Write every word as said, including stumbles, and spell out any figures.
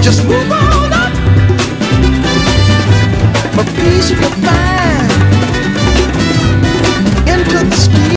Just move on up. For peace you can find